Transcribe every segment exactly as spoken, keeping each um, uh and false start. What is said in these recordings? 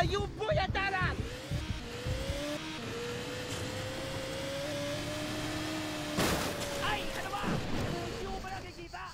you puñetadas! ¡Ay, ano ba? Hindi mo ba nakikita?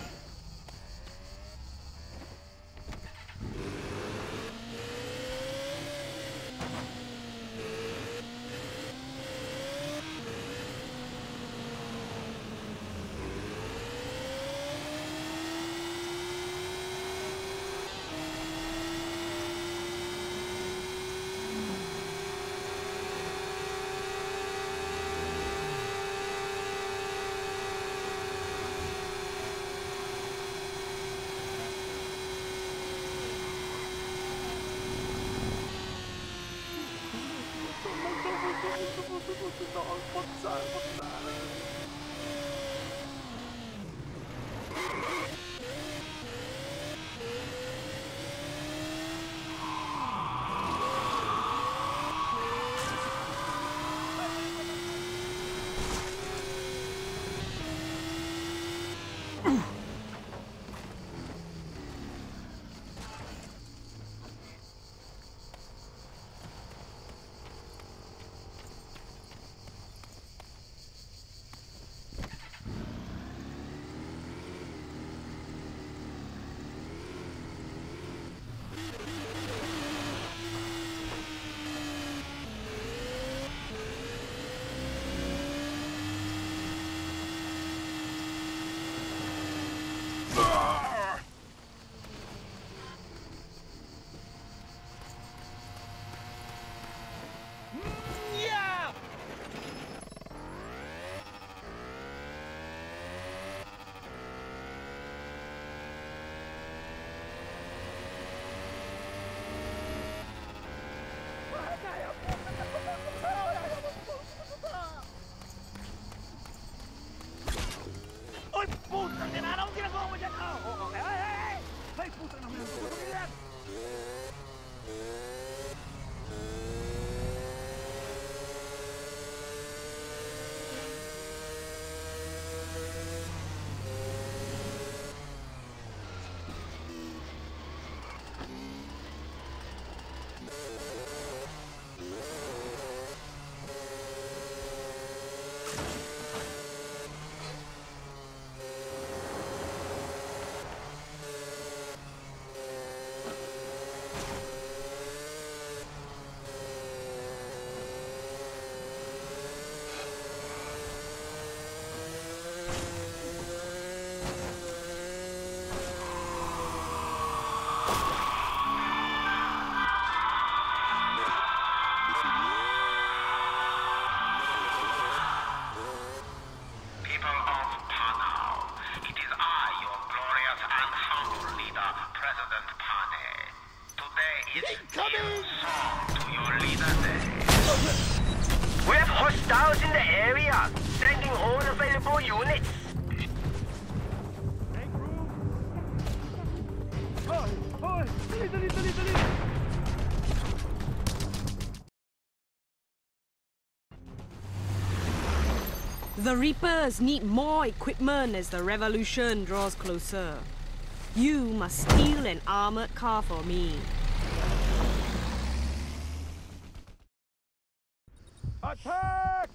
Uy, putang ina! Anong ginagawa mo dyan? Oh, okay. Ay, ay, ay! Ay, putang naman ang putang ina! We have hostiles in the area, threatening all available units. The Reapers need more equipment as the revolution draws closer. You must steal an armored car for me. Attack!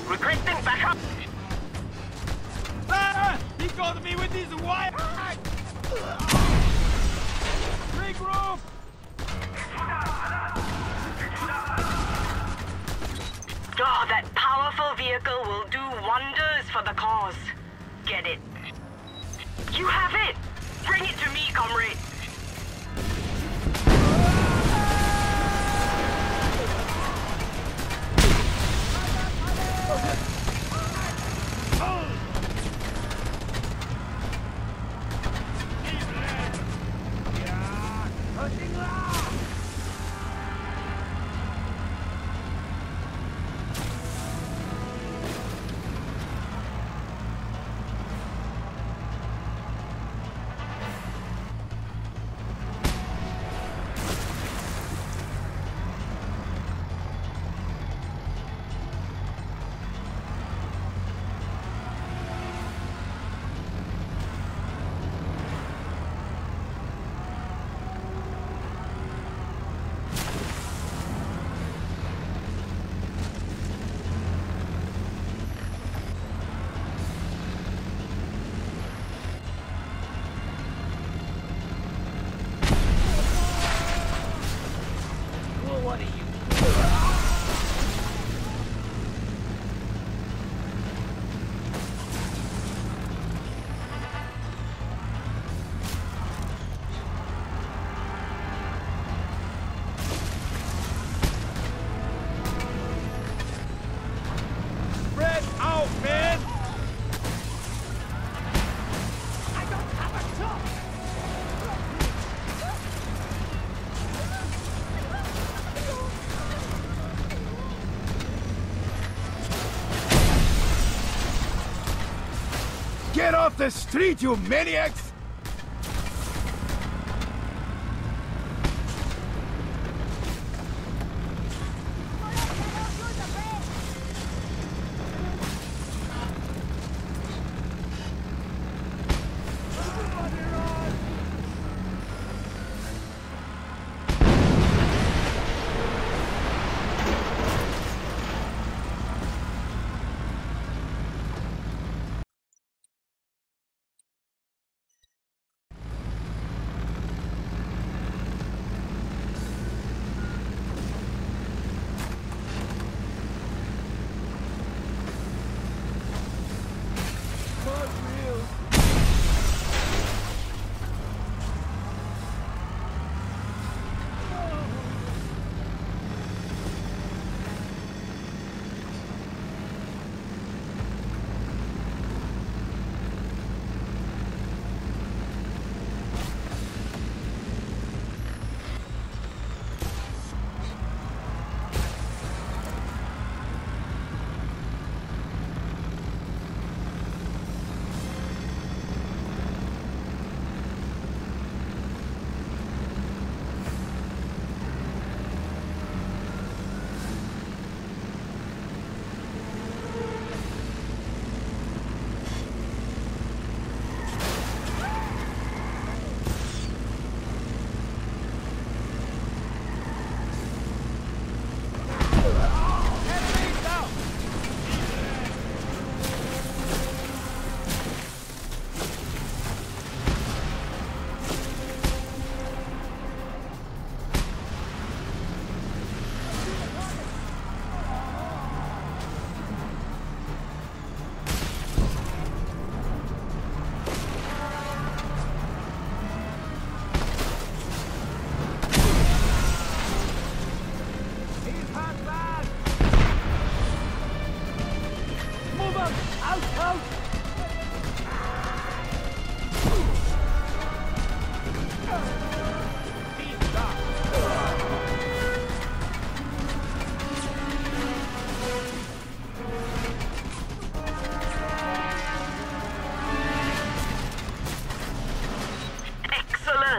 Requesting backup. Ah! He got me with his wire! Regroup! Oh, that powerful vehicle will do wonders for the cause. Get it. You have it! Bring it to me, comrade! What are you? Spread out, man! I don't have a top! Get off the street, you maniacs!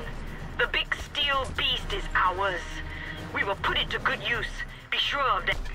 The big steel beast is ours. We will put it to good use. Be sure of that.